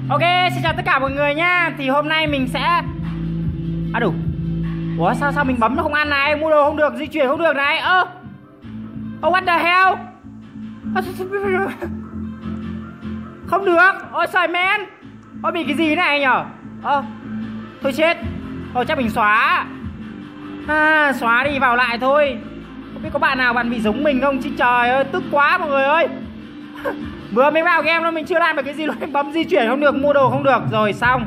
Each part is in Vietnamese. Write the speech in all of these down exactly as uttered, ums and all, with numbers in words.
Ok, xin chào tất cả mọi người nhá. Thì hôm nay mình sẽ... À đủ. Ủa sao sao mình bấm nó không ăn này, mua đồ không được, di chuyển không được này. Ơ Oh what the hell. Không được. Ôi trời man. Ôi bị cái gì này nhở. Ơ thôi chết. Ôi chắc mình xóa. À xóa đi vào lại thôi. Không biết có bạn nào bạn bị giống mình không chứ trời ơi, tức quá mọi người ơi. Vừa mới vào game nó mình chưa làm được cái gì luôn, bấm di chuyển không được, mua đồ không được, rồi xong.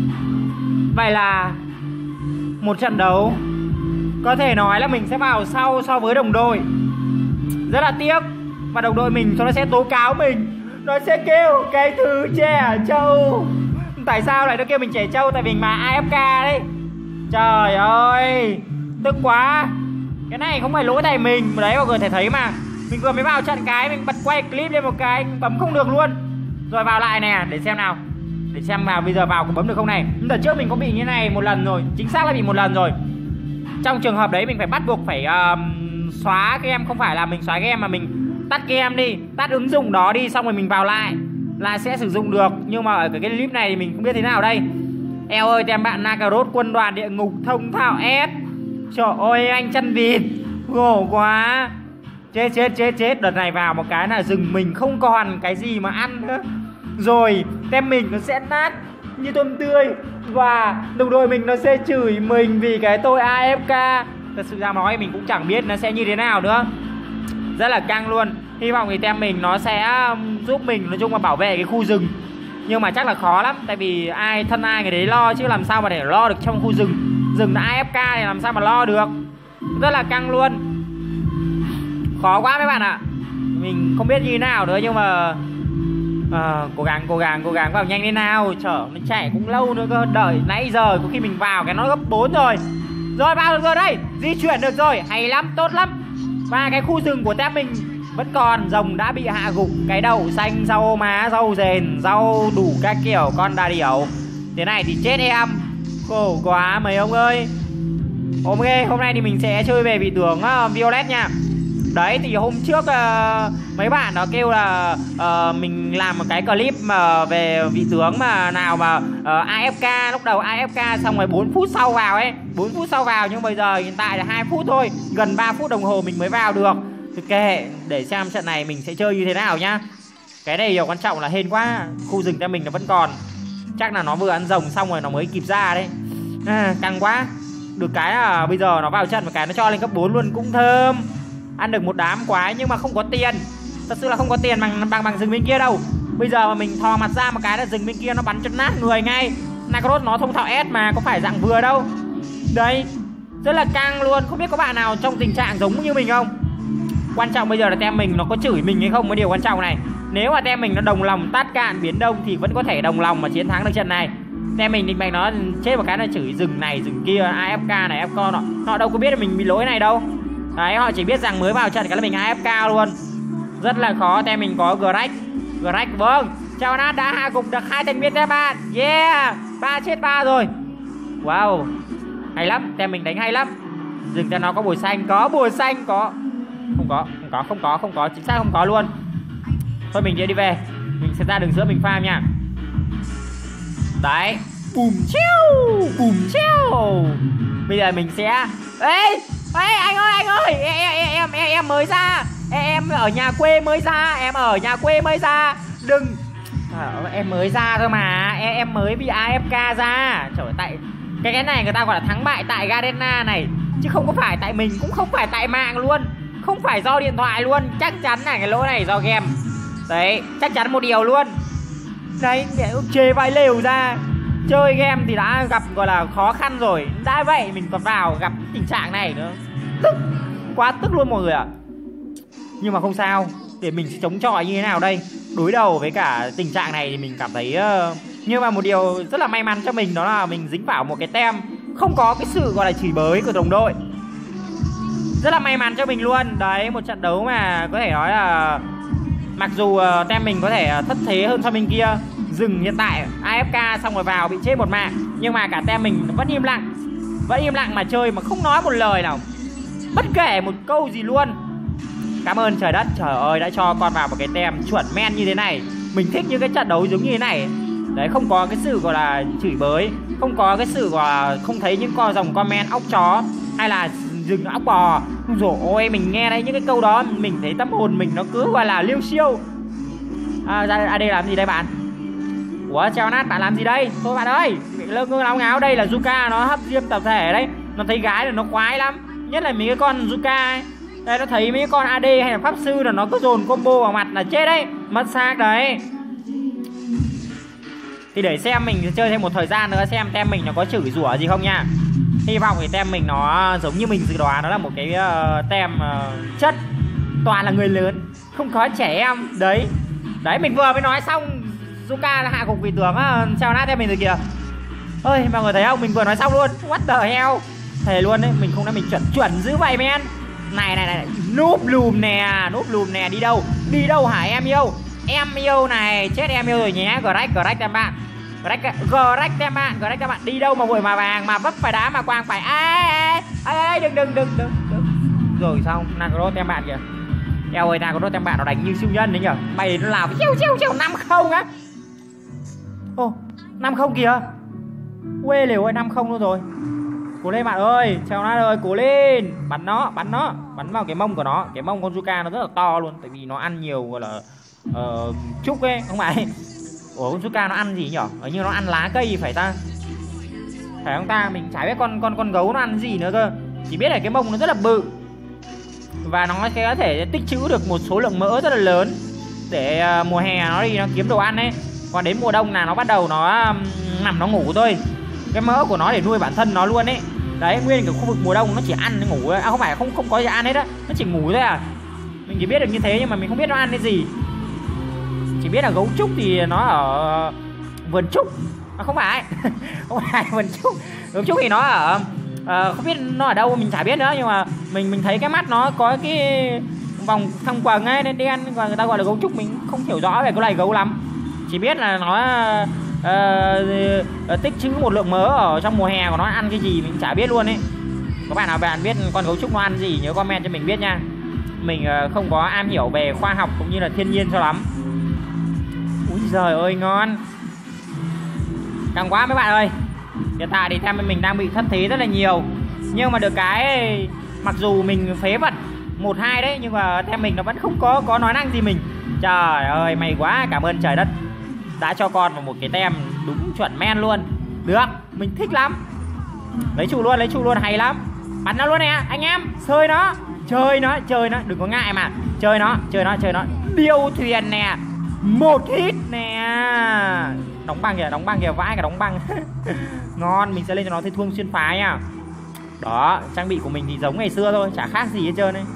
Vậy là một trận đấu có thể nói là mình sẽ vào sau so với đồng đội. Rất là tiếc. Và đồng đội mình nó sẽ tố cáo mình. Nó sẽ kêu cái thứ trẻ trâu. Tại sao lại nó kêu mình trẻ trâu? Tại vì mà a ép ca đấy. Trời ơi, tức quá. Cái này không phải lỗi tại mình. Đấy mọi người thể thấy mà. Mình vừa mới vào trận cái, mình bật quay clip lên một cái, bấm không được luôn. Rồi vào lại nè, để xem nào. Để xem vào bây giờ vào có bấm được không này. Đợt trước mình có bị như này một lần rồi. Chính xác là bị một lần rồi. Trong trường hợp đấy mình phải bắt buộc phải uh, xóa game. Không phải là mình xóa game mà mình tắt game đi, tắt ứng dụng đó đi, xong rồi mình vào lại là sẽ sử dụng được. Nhưng mà ở cái clip này thì mình không biết thế nào đây. Eo ơi, tem bạn Nakaroth quân đoàn địa ngục thông thạo S. Trời ơi anh chân vịt, ngổ quá. Chết chết chết chết. Đợt này vào một cái là rừng mình không còn cái gì mà ăn nữa. Rồi tem mình nó sẽ nát như tôm tươi. Và đồng đội mình nó sẽ chửi mình vì cái tôi a ép ca. Thật sự ra nói mình cũng chẳng biết nó sẽ như thế nào nữa. Rất là căng luôn. Hy vọng thì tem mình nó sẽ giúp mình nói chung là bảo vệ cái khu rừng. Nhưng mà chắc là khó lắm. Tại vì ai thân ai người đấy lo, chứ làm sao mà để lo được trong khu rừng. Rừng đã a ép ca thì làm sao mà lo được. Rất là căng luôn. Khó quá mấy bạn ạ. Mình không biết như thế nào nữa. Nhưng mà à, cố gắng cố gắng cố gắng vào nhanh lên nào. Chở nó chạy cũng lâu nữa cơ. Đợi nãy giờ có khi mình vào cái nó gấp bốn rồi. Rồi vào được rồi đây. Di chuyển được rồi. Hay lắm, tốt lắm. Và cái khu rừng của tem mình vẫn còn. Rồng đã bị hạ gục. Cái đậu xanh, rau má, rau rền, rau đủ các kiểu. Con đà điểu. Thế này thì chết em. Khổ quá mấy ông ơi. Ok, hôm nay thì mình sẽ chơi về vị tướng uh, Violet nha. Đấy thì hôm trước uh, mấy bạn nó kêu là uh, mình làm một cái clip mà về vị tướng mà nào mà uh, a ép ca. Lúc đầu a ép ca xong rồi bốn phút sau vào ấy, bốn phút sau vào. Nhưng bây giờ hiện tại là hai phút thôi. Gần ba phút đồng hồ mình mới vào được. Thì kệ, để xem trận này mình sẽ chơi như thế nào nhá. Cái này điều quan trọng là hên quá. Khu rừng tem mình nó vẫn còn. Chắc là nó vừa ăn rồng xong rồi nó mới kịp ra đấy. À, căng quá. Được cái là bây giờ nó vào trận một cái nó cho lên cấp bốn luôn cũng thơm. Ăn được một đám quái nhưng mà không có tiền. Thật sự là không có tiền bằng bằng bằng rừng bên kia đâu. Bây giờ mà mình thò mặt ra một cái là rừng bên kia nó bắn cho nát người ngay. Nakaroth nó thông thạo S mà, có phải dạng vừa đâu. Đấy, rất là căng luôn. Không biết có bạn nào trong tình trạng giống như mình không. Quan trọng bây giờ là tem mình nó có chửi mình hay không mới điều quan trọng này. Nếu mà tem mình nó đồng lòng tát cạn biến đông thì vẫn có thể đồng lòng mà chiến thắng được trận này. Tem mình định mạch nó chết một cái là chửi rừng này rừng kia, a ép ca này ép con nọ. Họ đâu có biết là mình bị lỗi này đâu. Đấy, họ chỉ biết rằng mới vào trận cái là mình a ép ca luôn. Rất là khó. Tem mình có Greg. Greg vâng. Chào Nát đã hạ gục được hai thành viên tem bạn. Yeah, ba chết ba rồi. Wow, hay lắm, tem mình đánh hay lắm. Rừng cho nó có bùi xanh, có bùi xanh, có không có, không có, không có, không có, chính xác không có luôn. Thôi mình sẽ đi về. Mình sẽ ra đường giữa mình farm nha. Đấy. Bùm chiêu, bùm chiêu. Bây giờ mình sẽ... Ê, ê anh ơi, anh ơi. Em, em, em, em, em mới ra. Em ở nhà quê mới ra. Em ở nhà quê mới ra. Đừng à, em mới ra thôi mà. Em, em mới bị a ép ca ra. Trời ơi, tại cái cái này người ta gọi là thắng bại tại Gardena này. Chứ không có phải tại mình, cũng không phải tại mạng luôn. Không phải do điện thoại luôn. Chắc chắn là cái lỗi này do game. Đấy, chắc chắn một điều luôn. Đấy, chê vai lều ra. Chơi game thì đã gặp gọi là khó khăn rồi. Đã vậy mình còn vào gặp tình trạng này nữa. Tức, quá tức luôn mọi người ạ. Nhưng mà không sao. Để mình sẽ chống chọi như thế nào đây. Đối đầu với cả tình trạng này thì mình cảm thấy uh... nhưng mà một điều rất là may mắn cho mình đó là mình dính vào một cái tem không có cái sự gọi là chửi bới của đồng đội. Rất là may mắn cho mình luôn. Đấy, một trận đấu mà có thể nói là mặc dù uh, tem mình có thể thất thế hơn so bên kia. Rừng hiện tại a ép ca xong rồi vào bị chết một mạng. Nhưng mà cả tem mình vẫn im lặng. Vẫn im lặng mà chơi mà không nói một lời nào. Bất kể một câu gì luôn. Cảm ơn trời đất, trời ơi đã cho con vào một cái tem chuẩn men như thế này. Mình thích những cái trận đấu giống như thế này. Đấy, không có cái sự gọi là chửi bới, không có cái sự gọi là không thấy những con dòng comment óc chó hay là rừng óc bò. Rồi ôi, mình nghe đấy những cái câu đó mình thấy tâm hồn mình nó cứ gọi là liêu siêu. À, ra à, đây làm gì đây bạn? Ủa chào Nát, bạn làm gì đây? Thôi bạn ơi, lơ ngơ láo ngáo, đây là Zuka nó hấp diêm tập thể đấy. Nó thấy gái là nó khoái lắm, nhất là mấy cái con Zuka ấy. Đây nó thấy mấy con a đê hay là pháp sư là nó cứ dồn combo vào mặt là chết đấy, mất xác đấy. Thì để xem mình chơi thêm một thời gian nữa xem tem mình nó có chửi rủa gì không nha. Hy vọng thì tem mình nó giống như mình dự đoán, nó là một cái uh, tem uh, chất toàn là người lớn, không có trẻ em. Đấy, đấy mình vừa mới nói xong Zuka là hạ gục vị tướng uh, treo nát tem mình rồi kìa. Ơi mọi người thấy không, mình vừa nói xong luôn. What the hell. Thề luôn đấy, mình không đã mình chuẩn chuẩn dữ vậy men. Này này này, núp lùm nè, núp lùm nè, đi đâu? Đi đâu hả em yêu? Em yêu này, chết em yêu rồi nhé. Greg, Greg em bạn. Greg, Greg em bạn, Greg em bạn. Đi đâu mà vội mà vàng, mà vấp phải đá mà quang phải. Ai ai đừng đừng đừng đừng đừng. Rồi xong, Nagro em bạn kìa. Eo ơi, Nagro em bạn nó đánh như siêu nhân đấy nhở. Mày nó làm chiêu chiêu chiêu năm không á. Ô, năm không kìa. Quê liều ơi, năm không luôn rồi. Cố lên bạn ơi, chào nó ơi, cố lên. Bắn nó, bắn nó, bắn vào cái mông của nó. Cái mông con Zuka nó rất là to luôn. Tại vì nó ăn nhiều gọi là uh, trúc ấy, không phải. Ủa con Zuka nó ăn gì nhở? Ở như nó ăn lá cây phải ta? Phải không ta? Mình chả biết con con con gấu nó ăn gì nữa cơ. Chỉ biết là cái mông nó rất là bự. Và nó sẽ có thể tích trữ được một số lượng mỡ rất là lớn. Để uh, mùa hè nó đi nó kiếm đồ ăn ấy. Còn đến mùa đông là nó bắt đầu nó um, nằm nó ngủ thôi. Cái mỡ của nó để nuôi bản thân nó luôn ấy. Đấy, nguyên cái khu vực mùa đông nó chỉ ăn nó ngủ ấy. À không phải, không không có gì ăn hết á. Nó chỉ ngủ thôi à. Mình chỉ biết được như thế nhưng mà mình không biết nó ăn cái gì. Chỉ biết là gấu trúc thì nó ở vườn trúc. À không phải. Không phải vườn trúc. Gấu trúc thì nó ở uh, không biết nó ở đâu mình chả biết nữa. Nhưng mà mình mình thấy cái mắt nó có cái vòng thăng quầng ấy nên đen. Và người ta gọi là gấu trúc. Mình không hiểu rõ về cái loài gấu lắm. Chỉ biết là nó uh, uh, tích trữ một lượng mỡ ở trong mùa hè của nó ăn cái gì mình chả biết luôn ấy. Các bạn nào bạn biết con gấu trúc nó ăn gì nhớ comment cho mình biết nha. Mình uh, không có am hiểu về khoa học cũng như là thiên nhiên cho lắm. Úi giời ơi ngon. Càng quá mấy bạn ơi. Hiện tại thì tem mình đang bị thất thế rất là nhiều. Nhưng mà được cái mặc dù mình phế vật một hai đấy, nhưng mà tem mình nó vẫn không có có nói năng gì mình. Trời ơi may quá, cảm ơn trời đất đã cho con vào một cái tem đúng chuẩn men luôn. Được, mình thích lắm. Lấy trụ luôn, lấy trụ luôn, hay lắm. Bắn nó luôn nè, anh em, chơi nó. Chơi nó, chơi nó, đừng có ngại mà. Chơi nó, chơi nó, chơi nó. Điêu thuyền nè. Một hit nè. Đóng băng kìa, đóng băng kìa, vãi cả đóng băng. Ngon, mình sẽ lên cho nó thấy thương xuyên phá nha. Đó, trang bị của mình thì giống ngày xưa thôi, chả khác gì hết trơn ấy.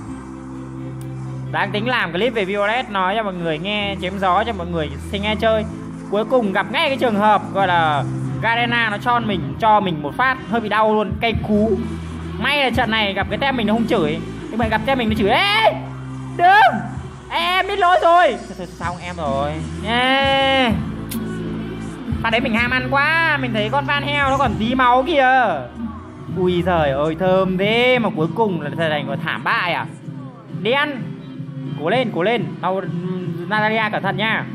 Đang tính làm clip về Violet nói cho mọi người nghe, chém gió cho mọi người xem nghe chơi. Cuối cùng gặp ngay cái trường hợp gọi là Garena nó cho mình cho mình một phát hơi bị đau luôn, cay cú. May là trận này gặp cái tem mình nó không chửi. Nhưng mà gặp tem mình nó chửi: ê đừng, em biết lỗi rồi. Thôi xong em rồi. Yeah. Pha đấy mình ham ăn quá. Mình thấy con Van heo nó còn tí máu kìa. Ui giời ơi thơm thế. Mà cuối cùng là thành một thảm bại à. Đi ăn. Cố lên, cố lên. Tao Natalia cẩn thận nha.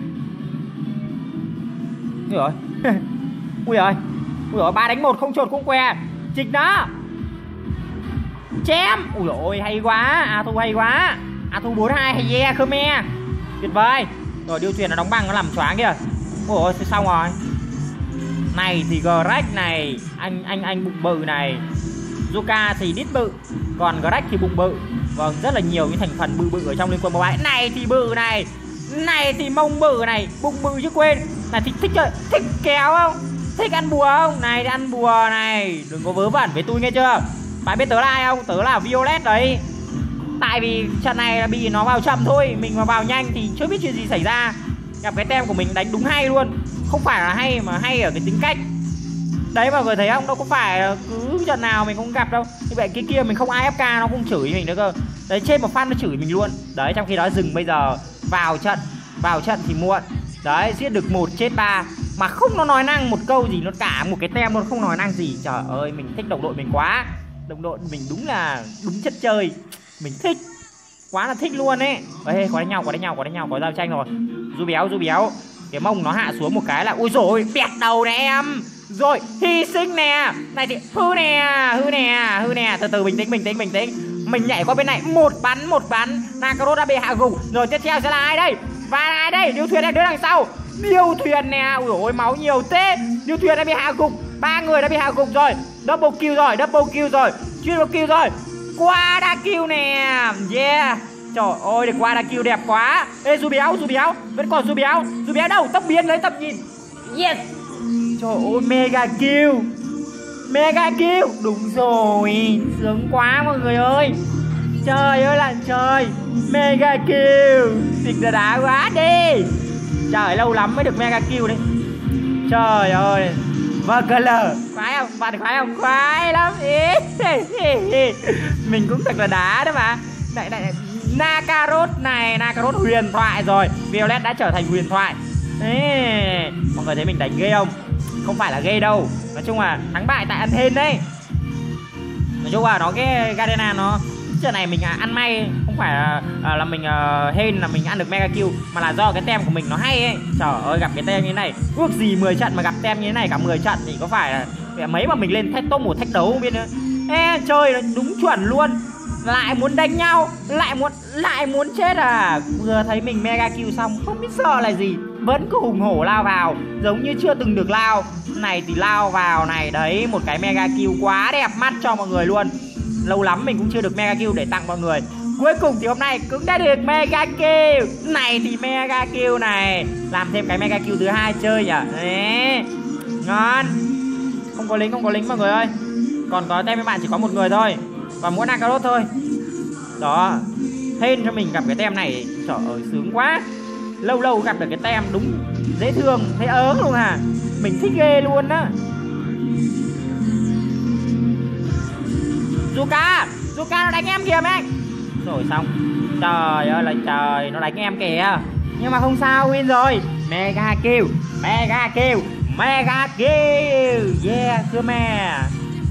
Ui rồi. Ui rồi. Ui rồi, ba đánh một không chột cũng que. Trịch đó. Chém. Ui ôi hay quá. A Thu hay quá. A Thu bốn hai hay yeah Khmer. Tuyệt vời. Rồi điêu thuyền nó đóng băng nó làm choáng kìa. Ôi ôi xong rồi. Này thì Greg này, anh anh anh bụng bự này. Zuka thì đít bự, còn Greg thì bụng bự. Vâng, rất là nhiều những thành phần bự bự ở trong Liên Quân Mobile. Này thì bự này, này thì mông bự này, bụng bự chứ quên. Này thì thích chơi, thích kéo không? Thích ăn bùa không? Này ăn bùa này, đừng có vớ vẩn với tôi nghe chưa? Bạn biết tớ là ai không? Tớ là Violet đấy. Tại vì trận này là bị nó vào chậm thôi, mình mà vào nhanh thì chưa biết chuyện gì xảy ra. Gặp cái tem của mình đánh đúng hay luôn. Không phải là hay mà hay ở cái tính cách. Đấy mọi người thấy không? Đâu có phải cứ trận nào mình không gặp đâu. Như vậy cái kia mình không a ép ca nó cũng chửi mình nữa cơ. Đấy trên một phát nó chửi mình luôn. Đấy trong khi đó dừng bây giờ vào trận. Vào trận thì muộn. Đấy giết được một chết ba. Mà không nó nói năng một câu gì. Nó cả một cái tem nó không nói năng gì. Trời ơi mình thích đồng đội mình quá. Đồng đội mình đúng là đúng chất chơi. Mình thích. Quá là thích luôn ấy. Ê có đánh nhau, có đánh nhau, có đánh nhau, có giao tranh rồi. Du béo, du béo. cái mông nó hạ xuống một cái là ui rồi bẹt đầu nè em. Rồi hy sinh nè. Này thì hư nè, hư nè, hư nè. Từ từ bình tĩnh, bình tĩnh, bình tĩnh. Mình nhảy qua bên này, một bắn, một bắn. Nakaroth đã bị hạ gục. Rồi tiếp theo sẽ là ai đây? Và ai đây? Điêu thuyền đang đứng đằng sau. Điêu thuyền nè. Ui ôi máu nhiều thế. Điêu thuyền đã bị hạ gục. Ba người đã bị hạ gục rồi. Double kill rồi, double kill rồi. Triple kill rồi. Qua đa kill nè. Yeah. Trời ơi, được qua đa kill đẹp quá. Ê, Du béo, Du béo. Vẫn còn Du béo. Du béo đâu? Tốc biến lấy tầm nhìn. Yes. Trời ơi, mega kill. Mega kill. Đúng rồi. Sướng quá mọi người ơi. Trời ơi là trời. Mega kill. Xịt đá đá quá đi. Trời, lâu lắm mới được mega kill đấy. Trời ơi. Và color. Khoái không? Bạn khoái không? Khoái lắm. Mình cũng thật là đá đấy mà. Đây, đây, đây. Nakaroth này, Nakaroth huyền thoại rồi. Violet đã trở thành huyền thoại. Đấy. Mọi người thấy mình đánh ghê không? Không phải là ghê đâu. Nói chung là thắng bại tại ăn hên đấy. Nói chung là nó cái Garena nó trận này mình ăn may, không phải là, là mình uh, hên là mình ăn được mega kill, mà là do cái tem của mình nó hay ấy. Trời ơi, gặp cái tem như thế này, ước gì mười trận mà gặp tem như thế này cả mười trận thì có phải là mấy mà mình lên thách top một thách đấu không biết nữa. Ê, chơi nó đúng chuẩn luôn. Lại muốn đánh nhau, lại muốn lại muốn chết à. Vừa thấy mình mega kill xong không biết sợ là gì, vẫn cứ hùng hổ lao vào giống như chưa từng được lao. Này thì lao vào này đấy, một cái mega kill quá đẹp mắt cho mọi người luôn. Lâu lắm mình cũng chưa được mega kill để tặng mọi người. Cuối cùng thì hôm nay cũng đã được mega kill. Này thì mega kill này, làm thêm cái mega kill thứ hai chơi nhỉ. Đấy, ngon. Không có lính, không có lính mọi người ơi. Còn có tem với bạn chỉ có một người thôi, và mỗi Nakaroth thôi. Đó, hên cho mình gặp cái tem này. Trời ơi, sướng quá. Lâu lâu gặp được cái tem đúng dễ thương, thấy ớn luôn à. Mình thích ghê luôn á. Zuka, Zuka nó đánh em kìa mấy anh. Rồi xong. Trời ơi là trời, nó đánh em kìa. Nhưng mà không sao, win rồi. Mega kill, mega kill, mega kill. Yeah, Khmer.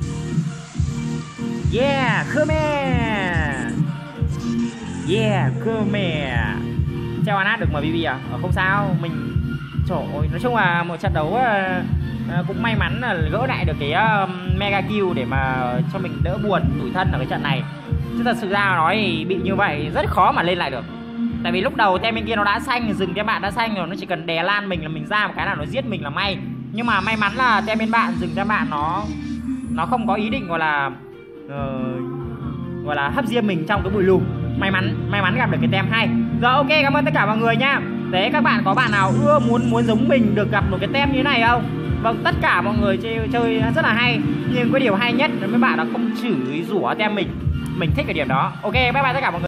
Yeah, Khmer. Yeah, Khmer. Treo Anat được mà bê bê à? Ờ, không sao, mình trời ơi, nói chung là một trận đấu uh, cũng may mắn là gỡ lại được cái uh, mega kill để mà cho mình đỡ buồn tủi thân ở cái trận này. Chứ thật sự ra nói thì bị như vậy rất khó mà lên lại được. Tại vì lúc đầu tem bên kia nó đã xanh, dừng tem bạn đã xanh rồi, nó chỉ cần đè lan mình là mình ra một cái nào nó giết mình là may. Nhưng mà may mắn là tem bên bạn, dừng tem bạn nó nó không có ý định gọi là uh, gọi là hấp diêm mình trong cái bụi lùm. May mắn, may mắn gặp được cái tem hay. Rồi ok, cảm ơn tất cả mọi người nha. Đấy, các bạn có bạn nào ưa muốn muốn giống mình được gặp một cái tem như thế này không? Vâng, tất cả mọi người chơi chơi rất là hay, nhưng cái điều hay nhất là mấy bạn đã không chửi rủa tem mình. Mình thích cái điểm đó. Ok, bye bye tất cả mọi người.